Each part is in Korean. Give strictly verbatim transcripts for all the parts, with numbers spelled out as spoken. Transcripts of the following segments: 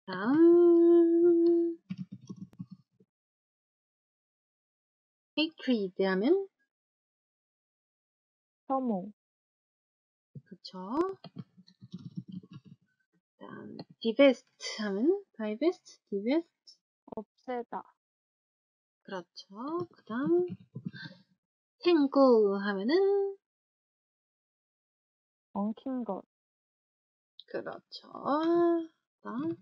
다음 hatred 하면 혐오, 그쵸. 다음 divest 하면 divest, divest 없애다, 그렇죠. 그 다음 tangle 하면은 엉킨 것, 그렇죠. 그 다음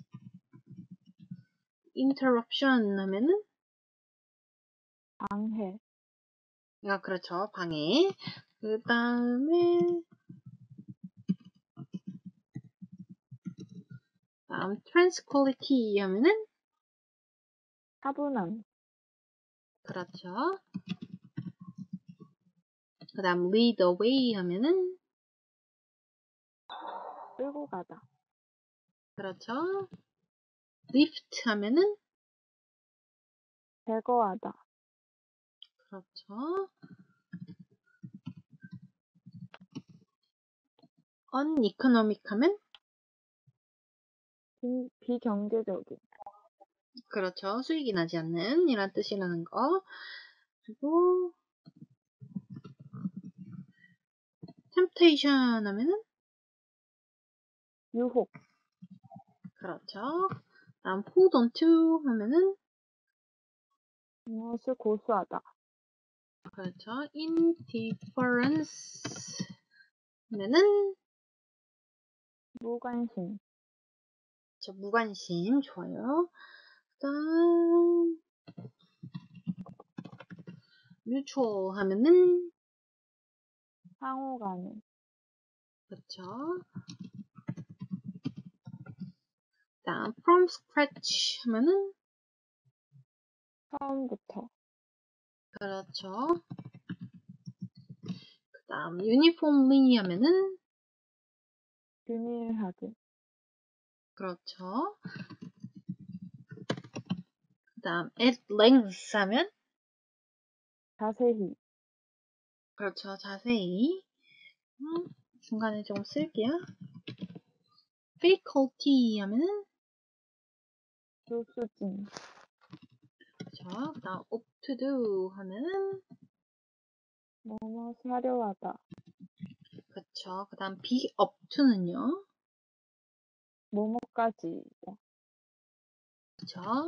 interruption 하면은 방해, 아, 그렇죠. 방해. 그 다음에 다음 transquality 하면은 차분함, 그렇죠. 그 다음 lead away 하면은 끌고 가다, 그렇죠. lift 하면은 제거하다, 그렇죠. uneconomic 하면 비, 비경제적인, 그렇죠. 수익이 나지 않는 이란 뜻이라는 거. 그리고 temptation 하면은 유혹, 그렇죠. 다음 hold on to 하면은 무엇을 고수하다, 그렇죠. indifference 하면은 무관심, 저 무관심 좋아요. 그다음 mutual 하면은 상호간에, 그렇죠. 그다음 from scratch 하면은 처음부터, 그렇죠. 그다음 uniformly 하면은 균일하게, 그렇죠. 그다음 at length 하면 자세히, 그렇죠. 자세히. 음, 중간에 조금 쓸게요. faculty 하면은 교수진, 그렇죠. 그다음 ought to do 하면은 뭐뭐 사려 하다, 그렇죠. 그다음 be up to는요. 뭐뭐까지, 그렇죠.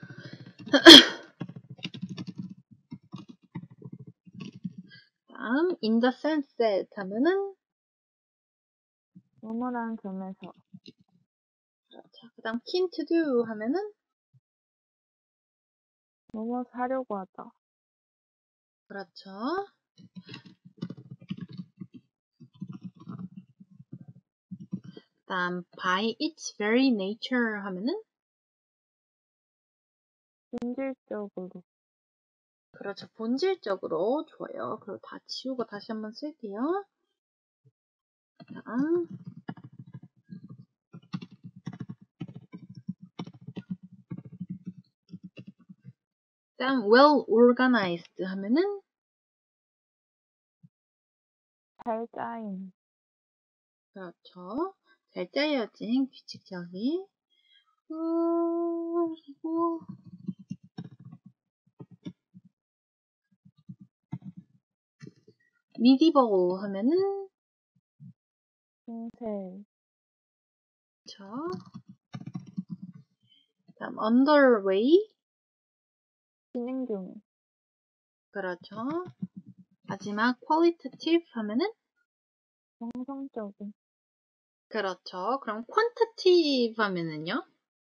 다음 in the sense that 하면은 뭐뭐라는 점에서, 그렇죠. 그다음 keen to do 하면은 뭐뭐 사려고 하다, 그렇죠. 그다음 by its very nature 하면은 본질적으로, 그렇죠. 본질적으로 좋아요. 그리고 다 지우고 다시 한번 쓸게요. 다음 다음 well organized 하면은 잘 짜임, 그렇죠. 잘 짜여진 규칙적인 그리고 medieval 하면은 중세, 그렇죠. 다음 underway 진행 중, 그렇죠. 마지막 qualitative 하면은 정성적인, 그렇죠. 그럼 quantitative 하면은요.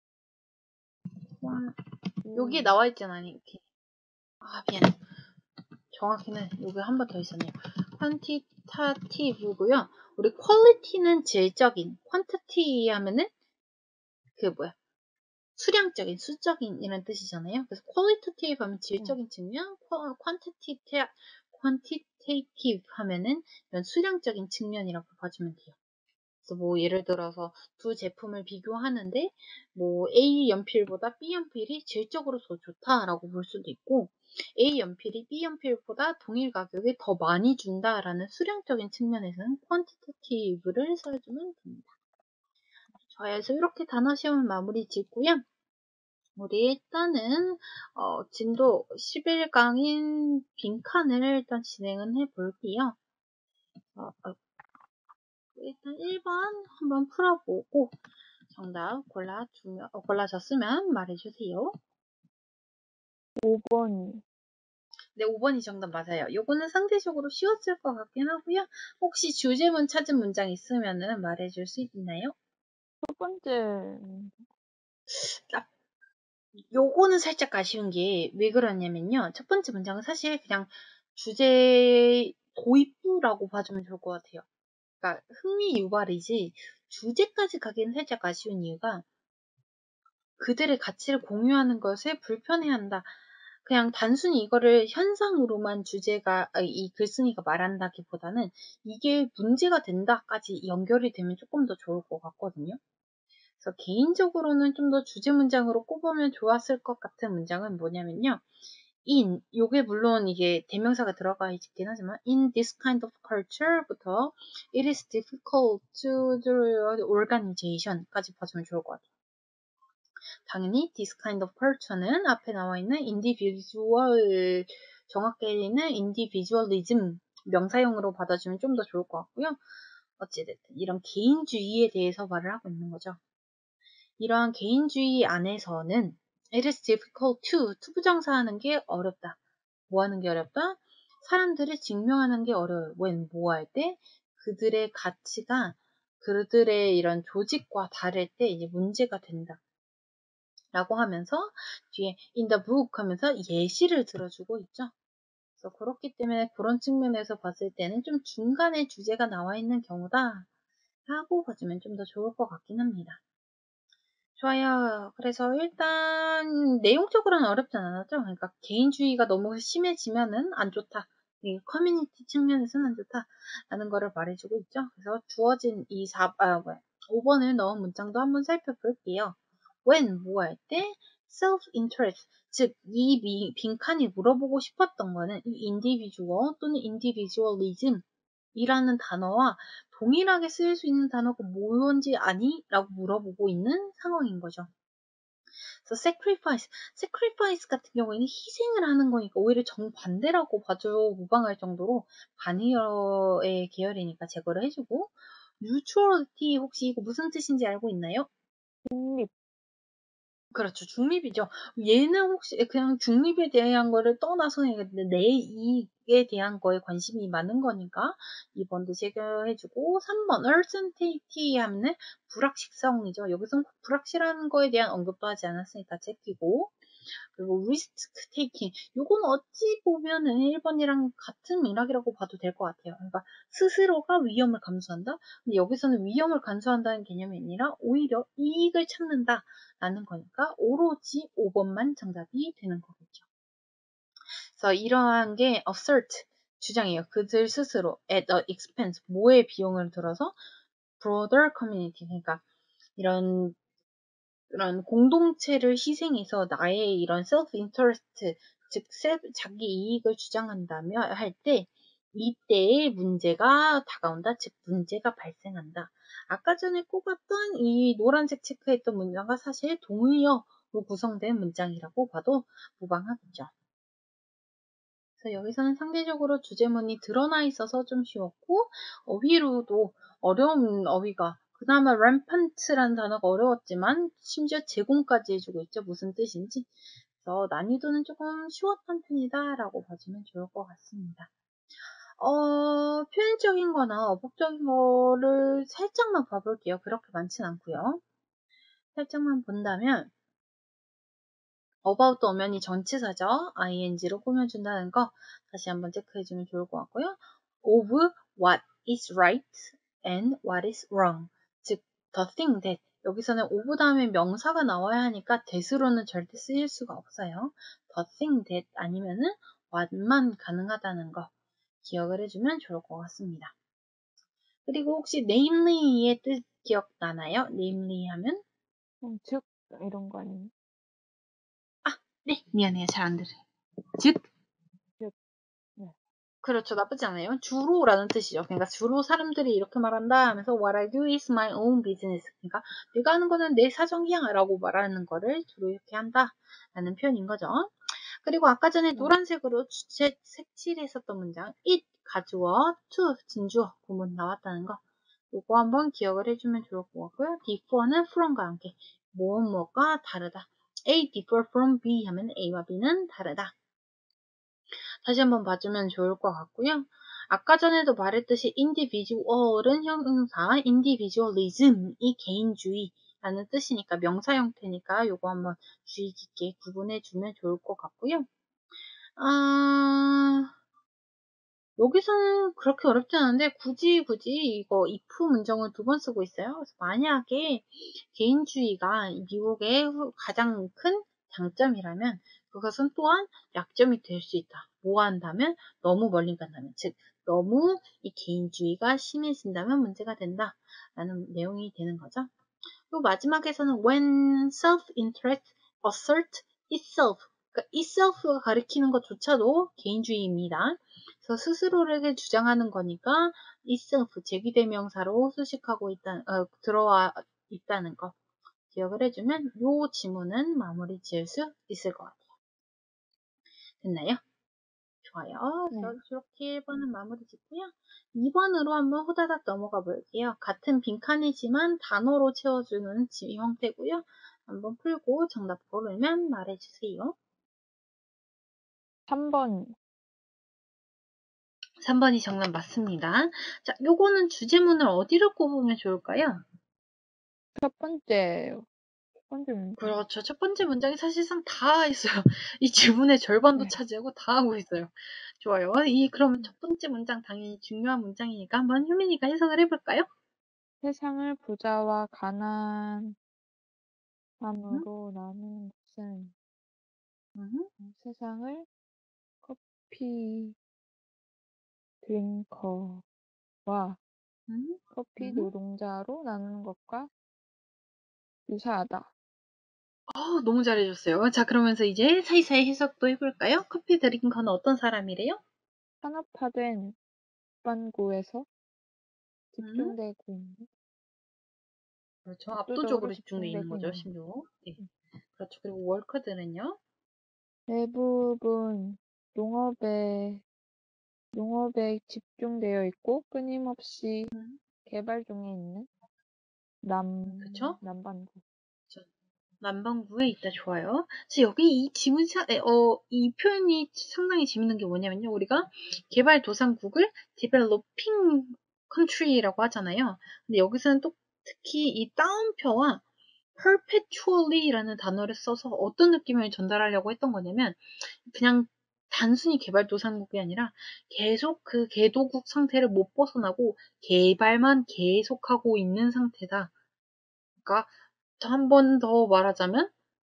여기 음, 나와 있잖아요. 이렇게. 아 미안해. 정확히는 여기 한 번 더 있었네요. quantitative고요. 우리 quality는 질적인, quantity 하면은 그 뭐야 수량적인, 수적인 이런 뜻이잖아요. 그래서 qualitative 하면 질적인 측면, quantitative, quantitative 하면은 이런 수량적인 측면이라고 봐주면 돼요. 그래서 뭐 예를 들어서 두 제품을 비교하는데 뭐 A 연필보다 B 연필이 질적으로 더 좋다라고 볼 수도 있고 A 연필이 B 연필보다 동일 가격에 더 많이 준다라는 수량적인 측면에서는 quantitative를 써주면 됩니다. 좋아요. 그래서 이렇게 단어 시험은 마무리 짓고요. 우리 일단은 어, 진도 십일 강인 빈칸을 일단 진행은 해볼게요. 어, 어, 일단 일 번 한번 풀어보고 정답 골라주면, 어, 골라졌으면 말해주세요. 오 번이. 네, 오 번이 정답 맞아요. 요거는 상대적으로 쉬웠을 것 같긴 하고요. 혹시 주제문 찾은 문장 있으면 말해줄 수 있나요? 첫 번째, 딱 요거는 살짝 아쉬운 게 왜 그러냐면요. 첫 번째 문장은 사실 그냥 주제 도입부라고 봐주면 좋을 것 같아요. 그러니까 흥미 유발이지 주제까지 가기는 살짝 아쉬운 이유가 그들의 가치를 공유하는 것에 불편해한다. 그냥 단순히 이거를 현상으로만 주제가 아, 이 글쓴이가 말한다기보다는 이게 문제가 된다까지 연결이 되면 조금 더 좋을 것 같거든요. 그래서 개인적으로는 좀 더 주제 문장으로 꼽으면 좋았을 것 같은 문장은 뭐냐면요. in, 요게 물론 이게 대명사가 들어가 있긴 하지만 in this kind of culture부터 it is difficult to do organization까지 봐주면 좋을 것 같아요. 당연히 this kind of culture는 앞에 나와 있는 individual, 정확히는 individualism 명사형으로 받아주면 좀 더 좋을 것 같고요. 어찌됐든 이런 개인주의에 대해서 말을 하고 있는 거죠. 이러한 개인주의 안에서는 it is difficult to, 투부정사하는 게 어렵다. 뭐 하는 게 어렵다? 사람들을 증명하는 게 어려워요. when, 뭐 할 때? 그들의 가치가 그들의 이런 조직과 다를 때 이제 문제가 된다. 라고 하면서 뒤에 in the book 하면서 예시를 들어주고 있죠. 그래서 그렇기 때문에 그런 측면에서 봤을 때는 좀 중간에 주제가 나와 있는 경우다 라고 봐주면 좀 더 좋을 것 같긴 합니다. 좋아요. 그래서 일단 내용적으로는 어렵진 않았죠. 그러니까 개인주의가 너무 심해지면은 안 좋다. 이 커뮤니티 측면에서는 안 좋다. 라는 거를 말해주고 있죠. 그래서 주어진 이 사, 아, 뭐야. 오 번을 넣은 문장도 한번 살펴볼게요. when, 뭐 할 때? self-interest. 즉, 이 빈칸이 물어보고 싶었던 거는 이 individual 또는 individualism 이라는 단어와 동일하게 쓰일 수 있는 단어가 뭔지 아니? 라고 물어보고 있는 상황인 거죠. 그래서 sacrifice, sacrifice 같은 경우에는 희생을 하는 거니까 오히려 정반대라고 봐도 무방할 정도로 반의어의 계열이니까 제거를 해주고 neutrality 혹시 이거 무슨 뜻인지 알고 있나요? 중립. 그렇죠. 중립이죠. 얘는 혹시 그냥 중립에 대한 거를 떠나서 내 이익에 대한 거에 관심이 많은 거니까 이 번도 제거해주고 삼 번 uncertainty 하면은 불확실성이죠. 여기서는 불확실한 거에 대한 언급도 하지 않았으니까 제끼고 그리고 risk taking 요건 어찌 보면은 일 번이랑 같은 맥락이라고 봐도 될 것 같아요. 그러니까 스스로가 위험을 감수한다. 근데 여기서는 위험을 감수한다는 개념이 아니라 오히려 이익을 찾는다 라는 거니까 오로지 오 번만 정답이 되는 거겠죠. 그래서 이러한 게 assert 주장이에요. 그들 스스로 at the expense 뭐의 비용을 들어서 broader community 그러니까 이런 이런 공동체를 희생해서 나의 이런 self-interest, 즉 자기 이익을 주장한다며 할 때 이때의 문제가 다가온다, 즉 문제가 발생한다. 아까 전에 꼽았던 이 노란색 체크했던 문장과 사실 동의어로 구성된 문장이라고 봐도 무방하겠죠. 그래서 여기서는 상대적으로 주제문이 드러나 있어서 좀 쉬웠고 어휘로도 어려운 어휘가 그나마 rampant라는 단어가 어려웠지만 심지어 제공까지 해주고 있죠. 무슨 뜻인지. 그래서 난이도는 조금 쉬웠던 편이다 라고 봐주면 좋을 것 같습니다. 어, 표현적인 거나 어법적인 거를 살짝만 봐볼게요. 그렇게 많진 않고요. 살짝만 본다면 about 오면이 전치사죠. ing로 꾸며준다는 거 다시 한번 체크해주면 좋을 것 같고요. of what is right and what is wrong. 즉, the thing that. 여기서는 of 다음에 명사가 나와야 하니까 that으로는 절대 쓰일 수가 없어요. the thing that 아니면은 what만 가능하다는 거 기억을 해주면 좋을 것 같습니다. 그리고 혹시 namely의 뜻 기억나나요? namely 하면? 음, 즉, 이런 거 아니에요? 아, 네, 미안해요. 잘 안 들어요. 즉, 즉, 네. 그렇죠. 나쁘지 않아요. 주로라는 뜻이죠. 그러니까 주로 사람들이 이렇게 말한다 하면서 what I do is my own business. 그러니까 내가 하는 거는 내 사정이야 라고 말하는 거를 주로 이렇게 한다 라는 표현인 거죠. 그리고 아까 전에 네. 노란색으로 주체 색칠했었던 문장 it 가주어 to 진주어 구문 나왔다는 거 이거 한번 기억을 해주면 좋을 것 같고요. differ는 from과 함께 무엇 무엇과 다르다. A differ from B 하면 A와 B는 다르다. 다시 한번 봐주면 좋을 것 같고요. 아까 전에도 말했듯이 individual은 형용사, individualism이 개인주의라는 뜻이니까 명사 형태니까 요거 한번 주의 깊게 구분해주면 좋을 것 같고요. 아, 여기서는 그렇게 어렵지 않은데 굳이 굳이 이거 if 문장을 두 번 쓰고 있어요. 그래서 만약에 개인주의가 미국의 가장 큰 장점이라면 그것은 또한 약점이 될 수 있다. 뭐 한다면? 너무 멀리 간다면. 즉, 너무 이 개인주의가 심해진다면 문제가 된다. 라는 내용이 되는 거죠. 또 마지막에서는 when self-interest assert itself. 그러니까 itself가 가리키는 것조차도 개인주의입니다. 그래서 스스로에게 주장하는 거니까 itself, 제기대명사로 수식하고 있다, 어, 들어와 있다는 거. 기억을 해주면 이 지문은 마무리 지을 수 있을 것 같아요. 됐나요? 좋아요. 네. 그래서 이렇게 일 번은 마무리 짓고요. 이 번으로 한번 후다닥 넘어가 볼게요. 같은 빈칸이지만 단어로 채워주는 형태고요. 한번 풀고 정답 고르면 말해주세요. 삼 번. 삼 번이 정답 맞습니다. 자, 요거는 주제문을 어디를 꼽으면 좋을까요? 첫 번째요. 첫 번째 문장. 그렇죠. 첫 번째 문장이 사실상 다 있어요. 이 지문의 절반도 네. 차지하고 다 하고 있어요. 좋아요. 이 그러면 첫 번째 문장 당연히 중요한 문장이니까 한번 효민이가 해석을 해볼까요? 세상을 부자와 가난함으로 음, 나눈 것은 음, 세상을 커피 드링커와 음, 커피 음. 노동자로 나누는 것과 유사하다. 어, 너무 잘해줬어요. 자, 그러면서 이제 사이사이 해석도 해볼까요? 커피 드링커는 어떤 사람이래요? 산업화된 반구에서 음, 집중되고 있는, 그렇죠. 압도적으로 압도적으로 집중돼 있는 집중되고 거죠, 있는 심지어. 네. 그렇죠. 그리고 워커들은요? 대부분 농업에 농업에 집중되어 있고 끊임없이 음, 개발 중에 있는 남 그렇죠. 남반구. 그렇죠. 남반구에 있다. 좋아요. 그래서 여기 이 지문사, 에, 어, 이 표현이 상당히 재밌는 게 뭐냐면요. 우리가 개발도상국을 developing country라고 하잖아요. 근데 여기서는 또 특히 이 따옴표와 perpetually라는 단어를 써서 어떤 느낌을 전달하려고 했던 거냐면 그냥 단순히 개발도상국이 아니라 계속 그 개도국 상태를 못 벗어나고 개발만 계속하고 있는 상태다. 그러니까 한 번 더 말하자면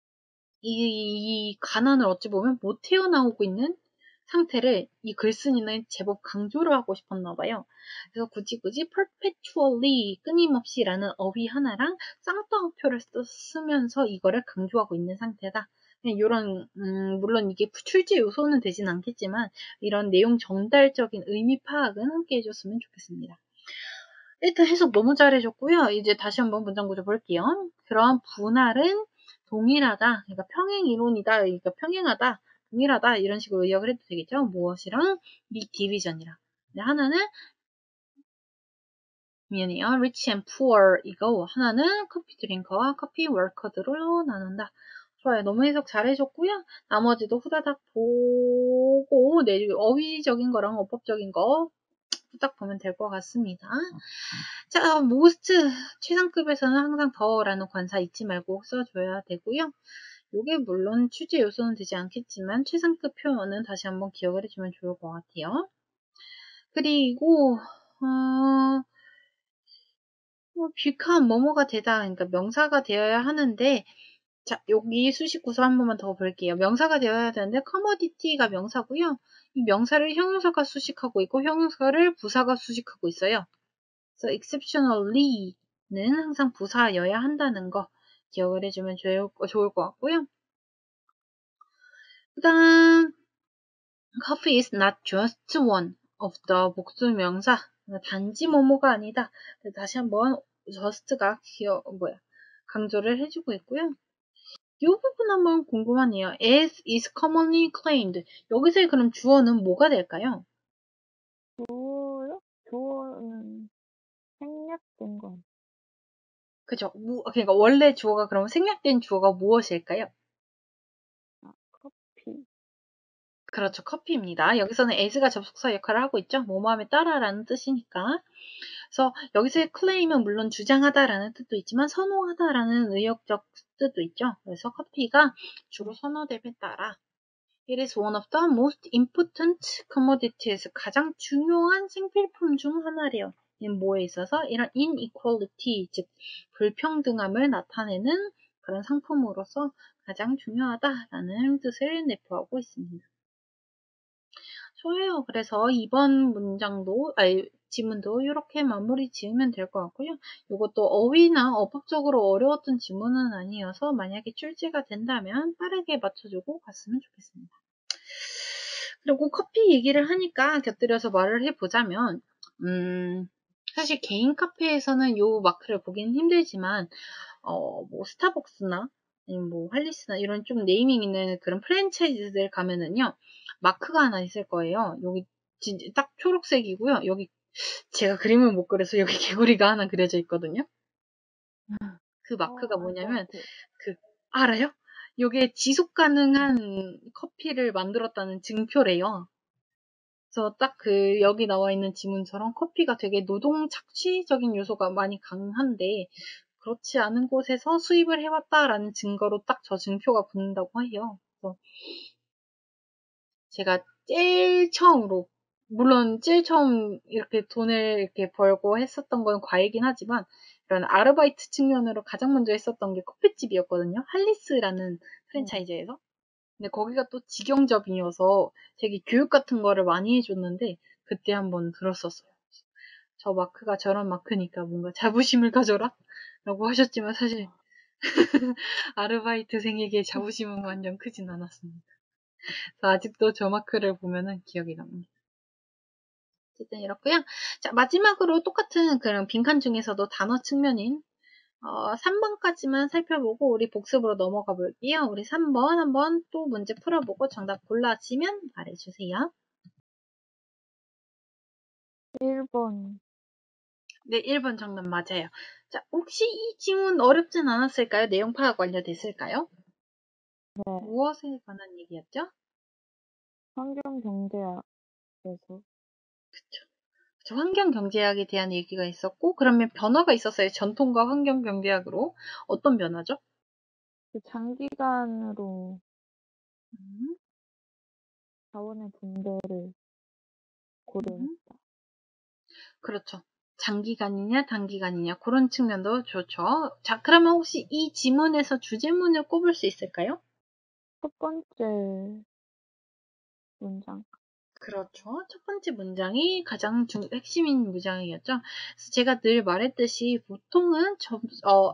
이, 이 가난을 어찌 보면 못 헤어나오고 있는 상태를 이 글쓴이는 제법 강조를 하고 싶었나 봐요. 그래서 굳이 굳이 perpetually 끊임없이라는 어휘 하나랑 쌍따옴표를 쓰면서 이거를 강조하고 있는 상태다. 이런 음, 물론 이게 출제 요소는 되진 않겠지만 이런 내용 전달적인 의미 파악은 함께 해줬으면 좋겠습니다. 일단 해석 너무 잘해줬고요. 이제 다시 한번 문장 구조 볼게요. 그런 분할은 동일하다. 그러니까 평행 이론이다. 그러니까 평행하다. 동일하다. 이런 식으로 의역을 해도 되겠죠. 무엇이랑 미 디비전이랑. 하나는 미안해요. rich and poor 이거 하나는 커피 드링커와 커피 워커들로 나눈다. 좋아요. 너무 해석 잘해줬고요. 나머지도 후다닥 보고 내 어휘적인 거랑 어법적인 거 딱 보면 될 것 같습니다. 자, most 최상급에서는 항상 더라는 관사 잊지 말고 써줘야 되고요. 이게 물론 취재 요소는 되지 않겠지만 최상급 표현은 다시 한번 기억을 해주면 좋을 것 같아요. 그리고 어, 뭐 뷰칸 뭐뭐가 되다 그러니까 명사가 되어야 하는데 자 여기 수식 구조 한 번만 더 볼게요. 명사가 되어야 되는데 커머디티가 명사고요. 이 명사를 형용사가 수식하고 있고 형용사를 부사가 수식하고 있어요. 그래서 exceptionally는 항상 부사여야 한다는 거 기억을 해주면 좋을, 좋을 것 같고요. 그 다음 Coffee is not just one of the 복수명사. 단지 뭐뭐가 아니다. 다시 한번 just가 기어, 뭐야, 강조를 해주고 있고요. 이 부분 한번 궁금하네요. as is commonly claimed. 여기서의 그럼 주어는 뭐가 될까요? 주어요? 주어는 생략된 건. 그죠? 무, 그러니까 원래 주어가 그럼 생략된 주어가 무엇일까요? 아, 커피. 그렇죠. 커피입니다. 여기서는 as가 접속사 역할을 하고 있죠. 뭐뭐함에 따라라는 뜻이니까. 그래서 여기서의 claim은 물론 주장하다라는 뜻도 있지만 선호하다라는 의역적 뜻도 있죠. 그래서 커피가 주로 선호됨에 따라 It is one of the most important commodities. 가장 중요한 생필품 중 하나래요. 인 뭐에 있어서 이런 inequality, 즉 불평등함을 나타내는 그런 상품으로서 가장 중요하다라는 뜻을 내포하고 있습니다. 좋아요. 그래서 이번 문장도, 아니, 지문도 이렇게 마무리 지으면 될 것 같고요. 이것도 어휘나 어법적으로 어려웠던 지문은 아니어서 만약에 출제가 된다면 빠르게 맞춰주고 갔으면 좋겠습니다. 그리고 커피 얘기를 하니까 곁들여서 말을 해보자면, 음, 사실 개인 카페에서는 요 마크를 보기는 힘들지만, 어, 뭐, 스타벅스나, 아니면 뭐, 할리스나 이런 좀 네이밍 있는 그런 프랜차이즈들 가면은요, 마크가 하나 있을 거예요. 여기 진짜 딱 초록색이고요. 여기 제가 그림을 못 그려서 여기 개구리가 하나 그려져 있거든요. 그 마크가 어, 알 것 뭐냐면, 같아요. 그, 알아요? 요게 지속 가능한 커피를 만들었다는 증표래요. 그래서 딱 그 여기 나와 있는 지문처럼 커피가 되게 노동 착취적인 요소가 많이 강한데 그렇지 않은 곳에서 수입을 해왔다라는 증거로 딱 저 증표가 붙는다고 해요. 그래서 제가 제일 처음으로 물론 제일 처음 이렇게 돈을 이렇게 벌고 했었던 건 과외긴 하지만 이런 아르바이트 측면으로 가장 먼저 했었던 게 커피집이었거든요. 할리스라는 네. 프랜차이즈에서. 근데 거기가 또 직영점이어서 되게 교육 같은 거를 많이 해줬는데 그때 한번 들었었어요. 저 마크가 저런 마크니까 뭔가 자부심을 가져라 라고 하셨지만 사실 아르바이트생에게 자부심은 완전 크진 않았습니다. 그래서 아직도 저 마크를 보면은 기억이 납니다. 어쨌든 이렇고요. 자, 마지막으로 똑같은 그런 빈칸 중에서도 단어 측면인 어, 삼 번까지만 살펴보고 우리 복습으로 넘어가 볼게요. 우리 삼 번 한번 또 문제 풀어보고 정답 골라지면 말해주세요. 일 번. 네, 일 번 정답 맞아요. 자, 혹시 이 지문 어렵진 않았을까요? 내용 파악 완료됐을까요? 네. 무엇에 관한 얘기였죠? 환경경제학에서. 그쵸. 그쵸. 환경경제학에 대한 얘기가 있었고, 그러면 변화가 있었어요. 전통과 환경경제학으로. 어떤 변화죠? 그 장기간으로 음, 자원의 분배를 음, 고려했다. 그렇죠. 장기간이냐, 단기간이냐, 그런 측면도 좋죠. 자, 그러면 혹시 이 지문에서 주제문을 꼽을 수 있을까요? 첫 번째 문장. 그렇죠. 첫 번째 문장이 가장 중, 핵심인 문장이었죠. 그래서 제가 늘 말했듯이 보통은 점, 어,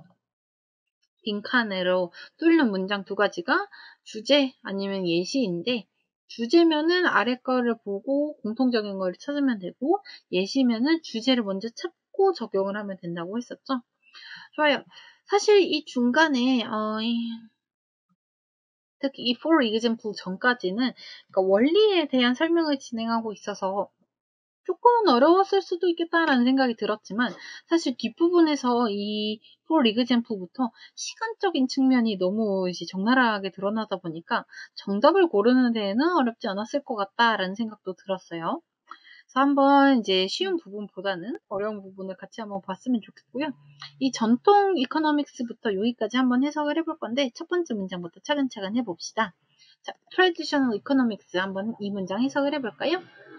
빈칸으로 뚫는 문장 두 가지가 주제 아니면 예시인데 주제면은 아래 거를 보고 공통적인 걸 찾으면 되고 예시면은 주제를 먼저 찾고 적용을 하면 된다고 했었죠. 좋아요. 사실 이 중간에 어, 이, 특히 이 for example 전까지는 그러니까 원리에 대한 설명을 진행하고 있어서 조금은 어려웠을 수도 있겠다라는 생각이 들었지만 사실 뒷부분에서 이 for example부터 시간적인 측면이 너무 이제 적나라하게 드러나다 보니까 정답을 고르는 데에는 어렵지 않았을 것 같다라는 생각도 들었어요. 그래서 한번 이제 쉬운 부분보다는 어려운 부분을 같이 한번 봤으면 좋겠고요. 이 전통 이코노믹스부터 여기까지 한번 해석을 해볼 건데 첫 번째 문장부터 차근차근 해봅시다. 자, traditional economics 한번 이 문장 해석을 해볼까요?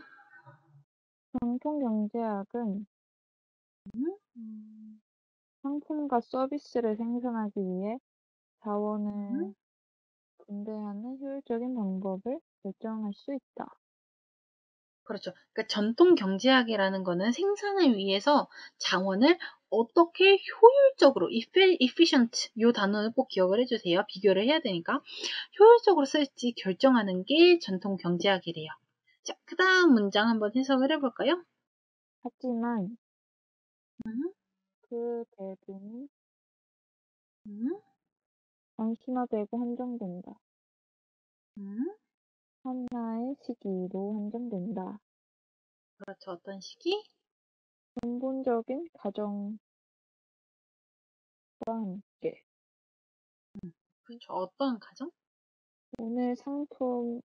전통 경제학은 음, 음, 상품과 서비스를 생산하기 위해 음. 자원을 분배하는 효율적인 방법을 결정할 수 있다. 그렇죠. 그러니까 전통 경제학이라는 거는 생산을 위해서 자원을 어떻게 효율적으로, efficient, 이 단어는 꼭 기억을 해주세요. 비교를 해야 되니까. 효율적으로 쓸지 결정하는 게 전통 경제학이래요. 자, 그 다음 문장 한번 해석을 해볼까요? 하지만 음, 그 배분이 음, 단순화되고 한정된다. 음. 하나의 시기로 한정된다. 그렇죠. 어떤 시기? 근본적인 가정과 함께 그렇죠. 어떤 가정? 오늘 상품의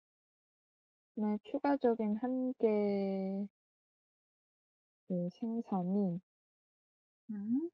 추가적인 한 개의 생산이 음,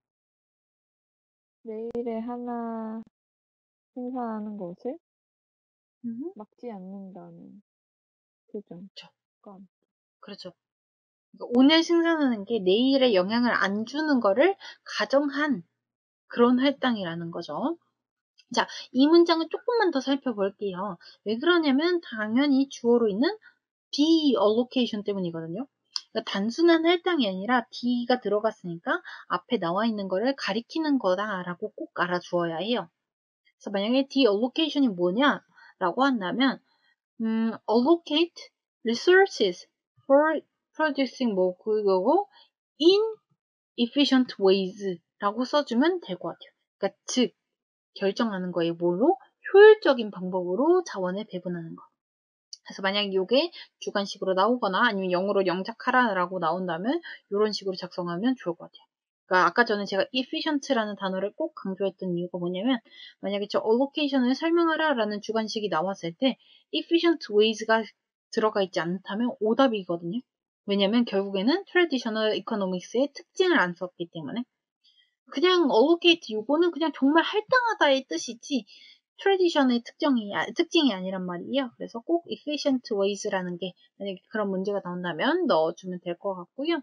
내일에 하나 생산하는 것을 음. 막지 않는다는 그 그렇죠. 점과 그렇죠. 그러니까 오늘 생산하는 게 내일에 영향을 안 주는 거를 가정한 그런 할당이라는 거죠. 자, 이 문장을 조금만 더 살펴볼게요. 왜 그러냐면 당연히 주어로 있는 D allocation 때문이거든요. 그러니까 단순한 할당이 아니라 D가 들어갔으니까 앞에 나와 있는 거를 가리키는 거다라고 꼭 알아주어야 해요. 그래서 만약에 D allocation이 뭐냐라고 한다면 음, allocate resources for producing 뭐 그거고 in efficient ways라고 써주면 될 것 같아요. 그러니까 즉 결정하는 거에 뭘로 효율적인 방법으로 자원을 배분하는 거. 그래서 만약에 이게 주관식으로 나오거나 아니면 영어로 영작하라라고 나온다면 이런 식으로 작성하면 좋을 것 같아요. 그러니까 아까 전에 제가 efficient라는 단어를 꼭 강조했던 이유가 뭐냐면 만약에 저 allocation을 설명하라라는 주관식이 나왔을 때 efficient ways가 들어가 있지 않다면 오답이거든요. 왜냐면 결국에는 traditional economics의 특징을 안 썼기 때문에 그냥 allocate 요거는 그냥 정말 할당하다의 뜻이지 트레디션의 특정이, 아, 특징이 아니란 말이에요. 그래서 꼭 efficient ways라는 게 만약에 그런 문제가 나온다면 넣어주면 될 것 같고요.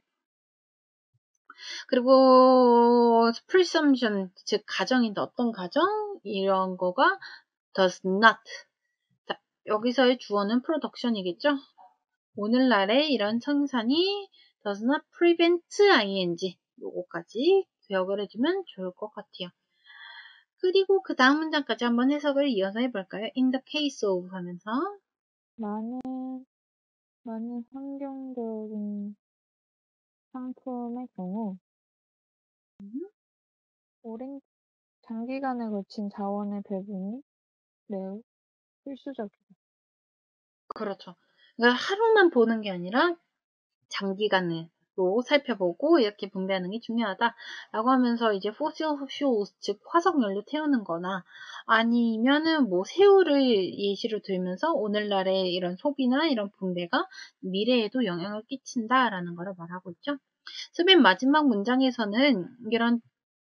그리고 presumption, 즉 가정인데 어떤 가정? 이런 거가 does not. 자, 여기서의 주어는 production이겠죠? 오늘날의 이런 생산이 does not prevent ing. 요거까지 기억을 해주면 좋을 것 같아요. 그리고 그 다음 문장까지 한번 해석을 이어서 해볼까요? In the case of 하면서 많은 많은 환경적인 상품의 경우 오랜 장기간에 걸친 자원의 배분이 매우 필수적이다. 그렇죠. 그러니까 하루만 보는 게 아니라 장기간으로 살펴보고 이렇게 분배하는 게 중요하다라고 하면서 이제 fossil fuels 즉 화석연료 태우는 거나 아니면은 뭐 새우를 예시로 들면서 오늘날의 이런 소비나 이런 분배가 미래에도 영향을 끼친다라는 거를 말하고 있죠. 그래서 맨 마지막 문장에서는 이런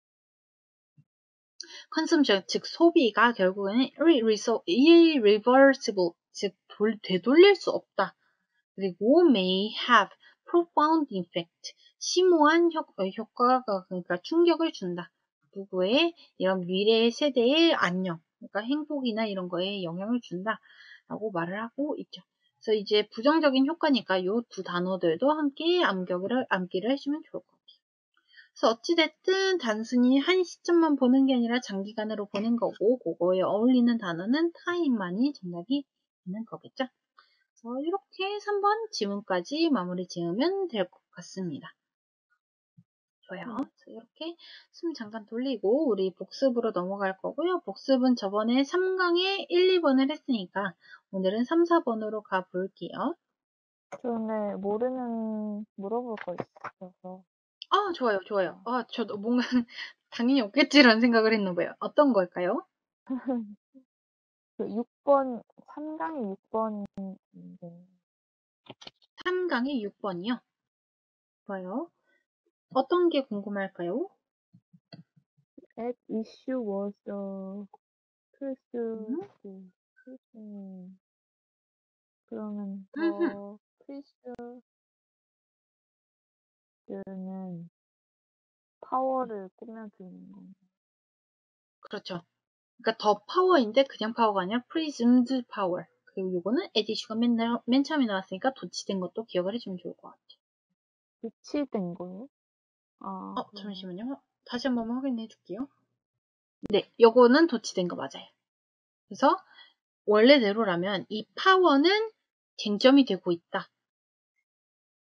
consumption, 즉 소비가 결국에는 irreversible, 즉 되돌릴 수 없다. 그리고 may have profound effect, 심오한 효, 효과가 그러니까 충격을 준다. 누구의 이런 미래 세대의 안녕, 그러니까 행복이나 이런 거에 영향을 준다라고 말을 하고 있죠. 그래서 이제 부정적인 효과니까 이 두 단어들도 함께 암기를 암기를 해주면 좋을 것 같아요. 그래서 어찌됐든 단순히 한 시점만 보는 게 아니라 장기간으로 보는 거고 그거에 어울리는 단어는 타임만이 정답이 되는 거겠죠. 그래서 이렇게 삼 번 지문까지 마무리 지으면 될 것 같습니다. 좋아요. 네. 그래서 이렇게 숨 잠깐 돌리고 우리 복습으로 넘어갈 거고요. 복습은 저번에 삼 강에 일, 이 번을 했으니까 오늘은 삼, 사 번으로 가볼게요. 저 오늘 모르는 물어볼 거 있어서 아, 좋아요, 좋아요. 아, 저도 뭔가 당연히 없겠지라는 생각을 했나 봐요. 어떤 걸까요? 그 육 번 삼 강이 육 번인데 삼 강의 육 번이요. 좋아요. 어떤 게 궁금할까요? at issue was the 음, pursued person. 그러면 음흠, 더 pursued는 파워를 꾸며주는 건가? 그렇죠. 그러니까 더 파워인데 그냥 파워가 아니라 presumed power. 그리고 요거는 at issue가 맨, 나- 맨 처음에 나왔으니까 도치된 것도 기억을 해주면 좋을 것 같아요. 유치된 거요? 아, 어, 그러면 잠시만요. 다시 한번 확인해 줄게요. 네, 요거는 도치된 거 맞아요. 그래서 원래대로라면 이 파워는 쟁점이 되고 있다.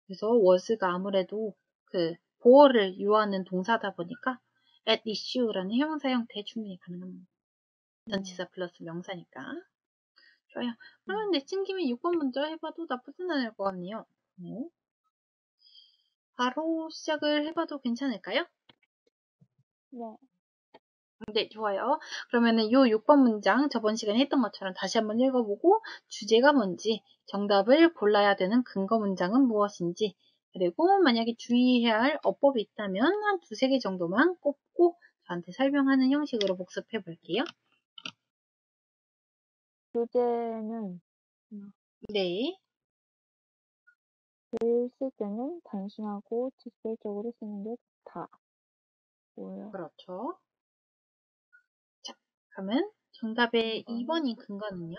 그래서 was가 아무래도 그 보어를 유하는 동사다 보니까 at issue라는 형용사 형태의 충분히 가능합니다. 전치사 플러스 명사니까. 좋아요. 그러면 내친 김에 육 번 먼저 해봐도 나쁘진 않을 것 같네요. 네. 바로 시작을 해봐도 괜찮을까요? 네. 네, 좋아요. 그러면은 요 육 번 문장 저번 시간에 했던 것처럼 다시 한번 읽어보고 주제가 뭔지, 정답을 골라야 되는 근거 문장은 무엇인지, 그리고 만약에 주의해야 할 어법이 있다면 한 두세 개 정도만 꼽고 저한테 설명하는 형식으로 복습해 볼게요. 주제는 네. 글 쓸 때는 단순하고 직설적으로 쓰는 게 좋다. 뭐예요? 그렇죠. 자, 그러면 정답의 이거는 이 번인 근거는요?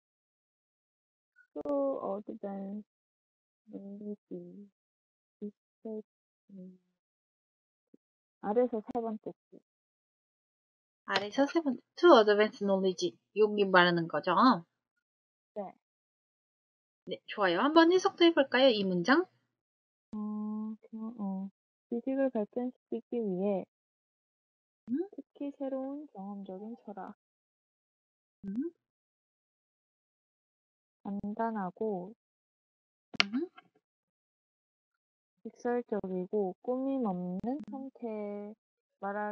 true evidence 내리기 있을 음, 아래서 세 번째 줄. 아래서 세 번째, to advance knowledge. 여기 말하는 거죠. 네. 네, 좋아요. 한번 해석도 해볼까요? 이 문장? 어, 그, 어, 지식을 발전시키기 위해 음, 특히 새로운 경험적인 철학, 음, 간단하고 음, 직설적이고 꾸밈 없는 형태 말하,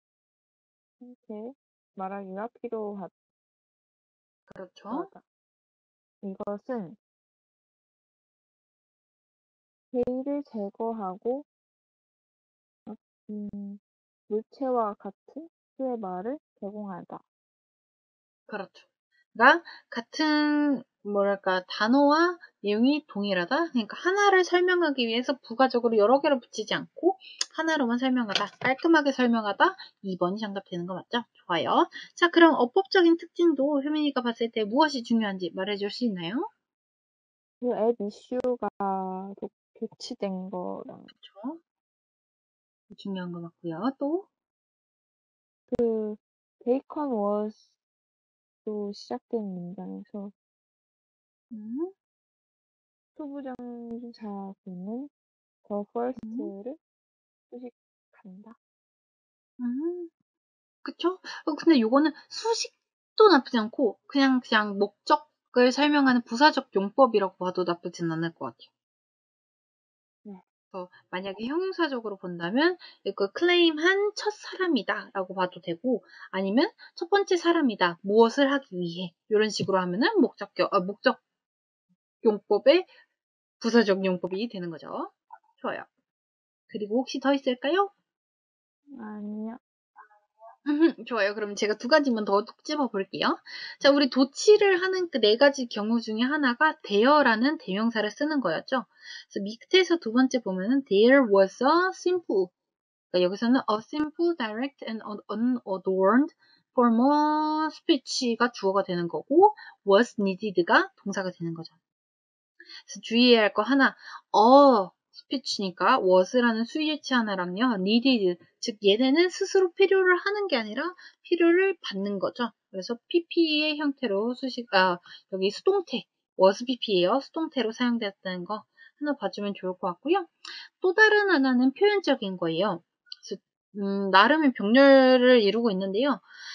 형태 말하기가 필요하다. 그렇죠. 이것은 회의를 제거하고 음, 물체와 같은 수의 말을 제공하다. 그렇죠. 그러니까 같은 뭐랄까 단어와 내용이 동일하다. 그러니까 하나를 설명하기 위해서 부가적으로 여러 개를 붙이지 않고 하나로만 설명하다. 깔끔하게 설명하다. 이 번이 정답 되는 거 맞죠? 좋아요. 자, 그럼 어법적인 특징도 효민이가 봤을 때 무엇이 중요한지 말해줄 수 있나요? 그 앱 이슈가 도- 교치된 거랑 그렇죠. 중요한 거 맞고요. 또 그 베이컨 워스로 시작된 문장에서 음, 투부정사구는 더 음, 퍼스트를 수식한다. 음. 그쵸? 어, 근데 요거는 수식도 나쁘지 않고 그냥 그냥 목적을 설명하는 부사적 용법이라고 봐도 나쁘진 않을 것 같아요. 네. 그래서 만약에 형용사적으로 본다면 이거 클레임한 첫 사람이다 라고 봐도 되고 아니면 첫 번째 사람이다 무엇을 하기 위해 이런 식으로 하면은 목적격 아, 목적 용법의 부사적 용법이 되는 거죠. 좋아요. 그리고 혹시 더 있을까요? 아니요. 음, 좋아요. 그럼 제가 두 가지만 더 톡 집어 볼게요. 자, 우리 도치를 하는 그 네 가지 경우 중에 하나가 there라는 대명사를 쓰는 거였죠. 그래서 밑에서 두 번째 보면은 there was a simple. 그러니까 여기서는 a simple, direct and unadorned formal speech가 주어가 되는 거고 was needed가 동사가 되는 거죠. 그래서 주의해야 할 거 하나, 어, 스피치니까 was라는 수일치 하나랑요, needed, 즉 얘네는 스스로 필요를 하는 게 아니라 필요를 받는 거죠. 그래서 피피의 형태로 수식, 아, 여기 수동태, was pp예요. 수동태로 사용되었다는 거 하나 봐주면 좋을 것 같고요. 또 다른 하나는 표현적인 거예요. 그래서 음, 나름의 병렬을 이루고 있는데요.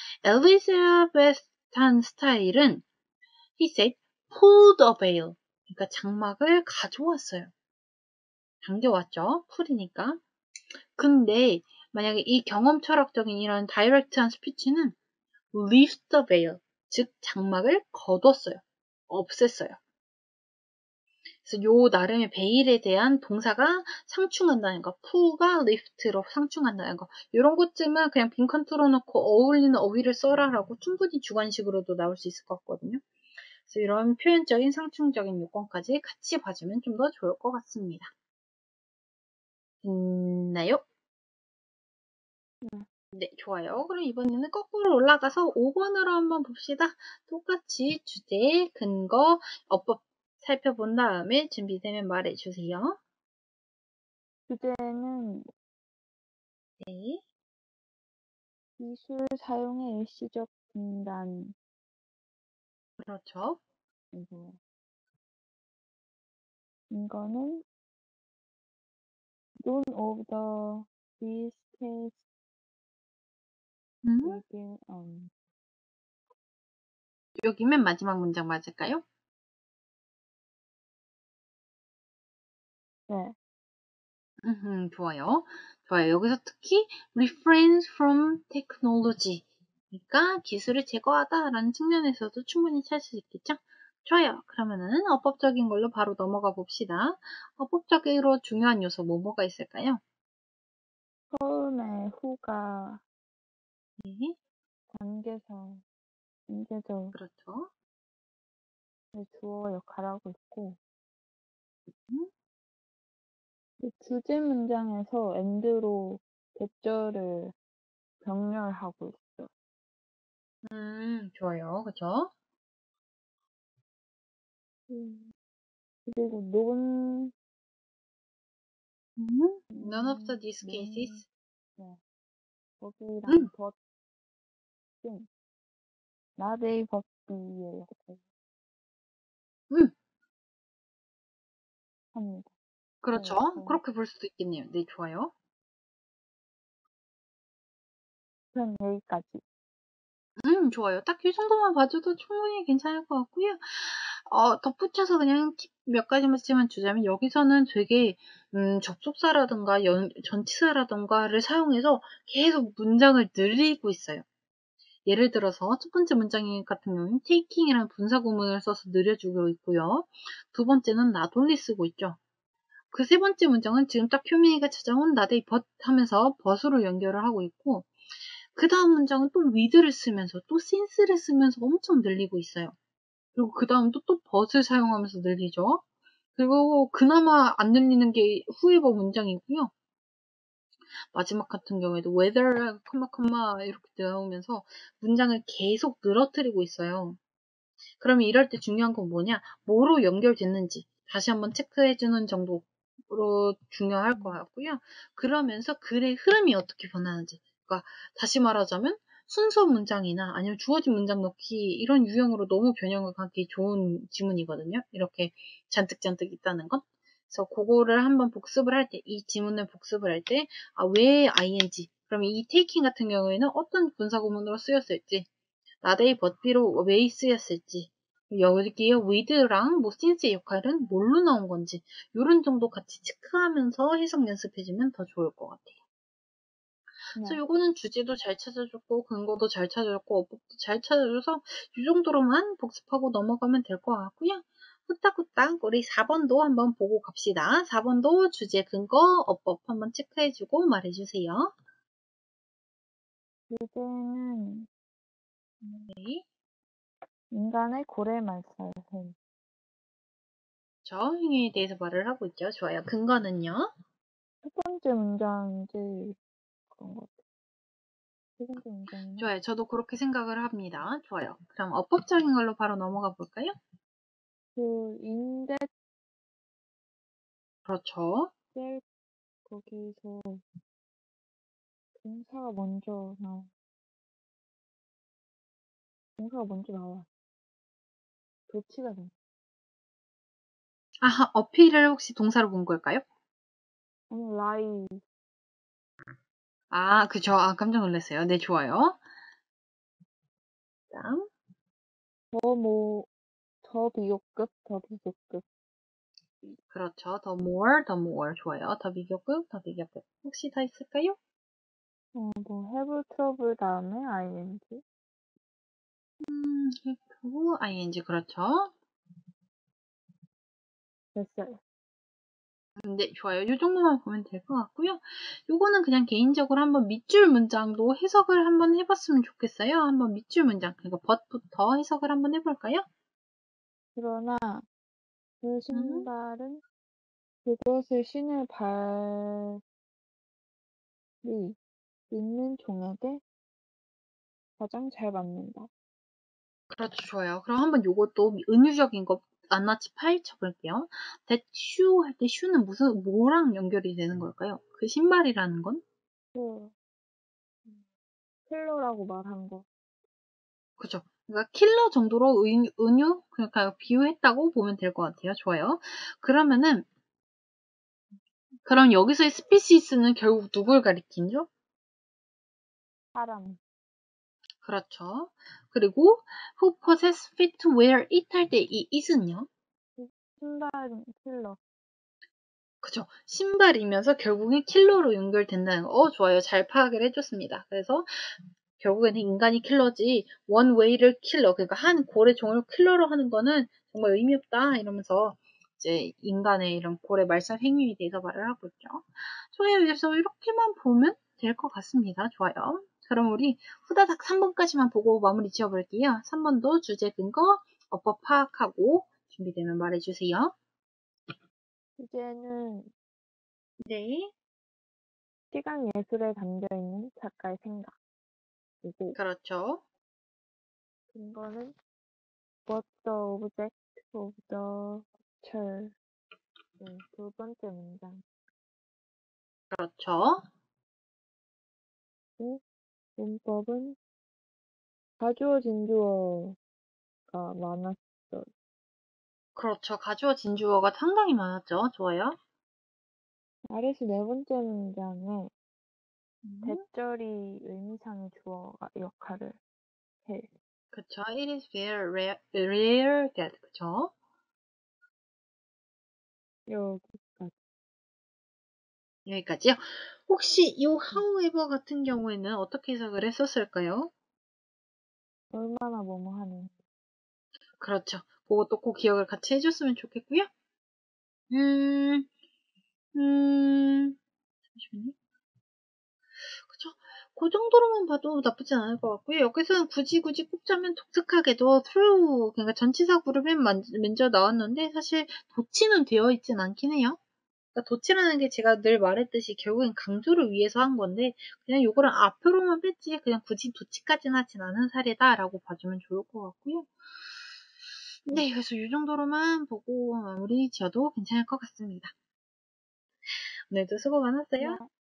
엘리자베스탄 스타일은 he said, pulled a veil. 그러니까 장막을 가져왔어요. 당겨왔죠. 풀이니까. 근데 만약에 이 경험 철학적인 이런 다이렉트한 스피치는 lift the veil, 즉 장막을 걷었어요. 없앴어요. 그래서 요 나름의 베일에 대한 동사가 상충한다는 거, pull가 lift로 상충한다는 거, 이런 것쯤은 그냥 빈칸 뚫어놓고 어울리는 어휘를 써라라고 충분히 주관식으로도 나올 수 있을 것 같거든요. 그래서 이런 표현적인 상충적인 요건까지 같이 봐주면 좀 더 좋을 것 같습니다. 있나요? 네, 좋아요. 그럼 이번에는 거꾸로 올라가서 오 번으로 한번 봅시다. 똑같이 주제, 근거, 어법 살펴본 다음에 준비되면 말해주세요. 주제는 네, 기술 사용의 일시적 중단. 그렇죠. 이거. 이거는 None of the these tests 음, will be on. 여기 맨 마지막 문장 맞을까요? 네. 음, 좋아요. 좋아요. 여기서 특히 refrain from technology. 그러니까 기술을 제거하다라는 측면에서도 충분히 찾을 수 있겠죠? 좋아요. 그러면은 어법적인 걸로 바로 넘어가 봅시다. 어법적으로 중요한 요소 뭐 뭐가 있을까요? 처음에 who가 네, 관계사, 문제적 그렇죠. 주어 역할을 하고 있고, 음, 주제 문장에서 and로 대절을 병렬하고 있어. 음, 좋아요. 그죠? 음, 그리고 non, 음, none of the 음, these non, cases. 네. 거기랑 음, but은 not a 법비예요. 음, 합니다. 그렇죠. 그래서 그렇게 볼 수도 있겠네요. 네, 좋아요. 그냥 여기까지. 음, 좋아요. 딱 이 정도만 봐줘도 충분히 괜찮을 것 같고요. 어, 덧붙여서 그냥 팁 몇 가지만 주자면 여기서는 되게 음, 접속사라든가 연, 전치사라든가를 사용해서 계속 문장을 늘리고 있어요. 예를 들어서 첫 번째 문장 같은 경우는 taking이라는 분사 구문을 써서 늘려주고 있고요. 두 번째는 not only 쓰고 있죠. 그 세 번째 문장은 지금 딱 효민이가 찾아온 not a but 하면서 but으로 연결을 하고 있고 그 다음 문장은 또 with를 쓰면서 또 since를 쓰면서 엄청 늘리고 있어요. 그리고 그 다음도 또 but을 사용하면서 늘리죠. 그리고 그나마 안 늘리는 게 후에버 문장이고요. 마지막 같은 경우에도 whether, 컴마, 컴마 이렇게 나오면서 문장을 계속 늘어뜨리고 있어요. 그러면 이럴 때 중요한 건 뭐냐? 뭐로 연결됐는지 다시 한번 체크해주는 정도로 중요할 것 같고요. 그러면서 글의 흐름이 어떻게 변하는지. 그러니까 다시 말하자면 순서 문장이나 아니면 주어진 문장 넣기 이런 유형으로 너무 변형을 가기 좋은 지문이거든요. 이렇게 잔뜩잔뜩 있다는 건. 그래서 그거를 한번 복습을 할 때, 이 지문을 복습을 할 때, 아, 왜 아이엔지? 그러면 이 taking 같은 경우에는 어떤 분사구문으로 쓰였을지, 나데이 버티로 왜 쓰였을지, 여기에 with랑 뭐 since의 역할은 뭘로 나온 건지, 요런 정도 같이 체크하면서 해석 연습해주면 더 좋을 것 같아요. 그래서 네. 요거는 주제도 잘 찾아줬고, 근거도 잘 찾아줬고, 어법도 잘 찾아줘서, 이 정도로만 복습하고 넘어가면 될 것 같고요. 후딱후딱 우리 사 번도 한번 보고 갑시다. 사 번도 주제, 근거, 어법 한번 체크해주고 말해주세요. 주제는 네. 인간의 고래말살. 저 행위에 대해서 말을 하고 있죠. 좋아요. 근거는요? 첫 번째 문장인지 그런 것 같아요. 세 번째 문장이나? 좋아요. 저도 그렇게 생각을 합니다. 좋아요. 그럼 어법적인 걸로 바로 넘어가 볼까요? 그 인덱 그렇죠. 셀 거기서 동사가 먼저 나와. 동사가 먼저 나와. 도치가 돼. 아하, 어필을 혹시 동사로 본 걸까요? 아니, 라이. 아, 그죠. 아, 깜짝 놀랐어요. 네, 좋아요. 다음. 더 뭐, 더 비교급, 더 비교급. 그렇죠. 더 more, 더 more. 좋아요. 더 비교급, 더 비교급. 혹시 더 있을까요? 어, 뭐, have trouble 다음에 ing. 음, have, ing. 그렇죠. 됐어요. 네, 좋아요. 이 정도만 보면 될 것 같고요. 요거는 그냥 개인적으로 한번 밑줄 문장도 해석을 한번 해봤으면 좋겠어요. 한번 밑줄 문장, 그러니까 벗부터 해석을 한번 해볼까요? 그러나 그 음, 신발은 그것을 신을 발이 있는 종에게 가장 잘 맞는다. 그렇죠. 좋아요. 그럼 한번 요것도 은유적인 거 낱낱이 파헤쳐 볼게요. that shoe 할 때 shoe는 무슨, 뭐랑 연결이 되는 걸까요? 그 신발이라는 건? 그, 킬러라고 말한 거. 그죠. 그러니까 킬러 정도로 은, 은유, 그러니까 비유했다고 보면 될 것 같아요. 좋아요. 그러면은 그럼 여기서의 스피시스는 결국 누굴 가리키죠? 사람. 그렇죠. 그리고 who possess fit to wear it 할 때 이 it은요? 신발 킬러. 그죠. 신발이면서 결국엔 킬러로 연결된다는 거. 어, 좋아요. 잘 파악을 해줬습니다. 그래서 결국에는 인간이 킬러지 one way를 킬러, 그러니까 한 고래 종을 킬러로 하는 거는 정말 의미 없다 이러면서 이제 인간의 이런 고래 말살 행위에 대해서 말을 하고 있죠. 좋아요. 그래서 이렇게만 보면 될 것 같습니다. 좋아요. 그럼 우리 후다닥 삼 번까지만 보고 마무리 지어볼게요. 삼 번도 주제 근거, 어법 파악하고 준비되면 말해주세요. 주제는 네. 시각 예술에 담겨있는 작가의 생각이고, 그렇죠. 근거는 What the object of the picture. 네, 두 번째 문장. 그렇죠. 그 문법은 가주어 진주어가 많았어요. 그렇죠. 가주어 진주어가 상당히 많았죠. 좋아요. 아래서 네 번째 문장에 음, 대절이 의미상의 주어가 역할을 해. 그쵸. It is very rare, rare that. 그쵸. 여기까지. 여기까지요. 혹시 이 however 같은 경우에는 어떻게 해석을 했었을까요? 얼마나 뭐뭐 하는. 그렇죠. 그것도 꼭 기억을 같이 해줬으면 좋겠고요. 음, 음, 잠시만요. 그쵸. 그 정도로만 봐도 나쁘진 않을 것 같고요. 여기서는 굳이 굳이 꼽자면 독특하게도 through, 그러니까 전치사구를 맨 먼저 나왔는데 사실 도치는 되어 있진 않긴 해요. 그러니까 도치라는 게 제가 늘 말했듯이 결국엔 강조를 위해서 한 건데 그냥 요거를 앞으로만 뺐지 그냥 굳이 도치까지는 하진 않은 사례다라고 봐주면 좋을 것 같고요. 네, 그래서 이 정도로만 보고 마무리 지어도 괜찮을 것 같습니다. 오늘도 수고 많았어요. 네.